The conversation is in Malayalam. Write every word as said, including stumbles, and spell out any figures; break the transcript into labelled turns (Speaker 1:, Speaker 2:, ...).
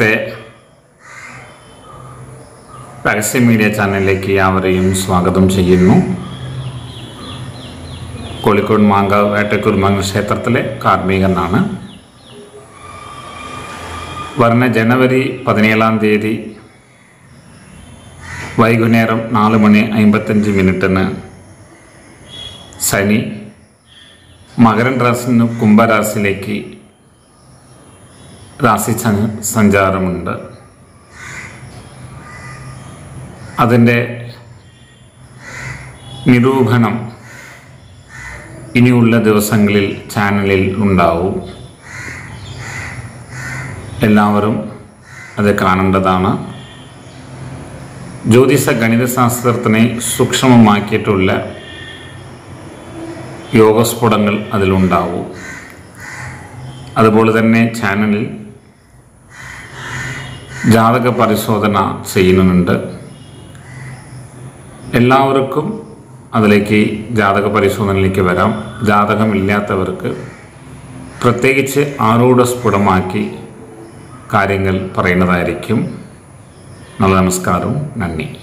Speaker 1: നമസ്തേ. രഹസ്യ മീഡിയ ചാനലിലേക്ക് യാവരെയും സ്വാഗതം ചെയ്യുന്നു. കോഴിക്കോട് മാങ്കാവ് വേട്ടക്കുരുമംഗൽ ക്ഷേത്രത്തിലെ കാർമ്മികനാണ്. വരുന്ന ജനുവരി പതിനേഴാം തീയതി വൈകുന്നേരം നാല് മണി അമ്പത്തഞ്ച് മിനിറ്റിന് ശനി മകരൻ രാശിയിൽ നിന്ന് കുംഭരാശിയിലേക്ക് രാശി സഞ്ചാരമുണ്ട്. അതിൻ്റെ നിരൂപണം ഇനിയുള്ള ദിവസങ്ങളിൽ ചാനലിൽ ഉണ്ടാവും. എല്ലാവരും അത് കാണേണ്ടതാണ്. ജ്യോതിഷ ഗണിതശാസ്ത്രത്തിനെ സൂക്ഷ്മമാക്കിയിട്ടുള്ള യോഗസ്ഫുടങ്ങൾ അതിലുണ്ടാവും. അതുപോലെ തന്നെ ചാനലിൽ ജാതക പരിശോധന ചെയ്യുന്നുണ്ട്. എല്ലാവർക്കും അതിലേക്ക് ജാതക പരിശോധനയിലേക്ക് വരാം. ജാതകമില്ലാത്തവർക്ക് പ്രത്യേകിച്ച് ആരൂഢസ്ഫുടമാക്കി കാര്യങ്ങൾ പറയുന്നതായിരിക്കും. നല്ല നമസ്കാരം, നന്ദി.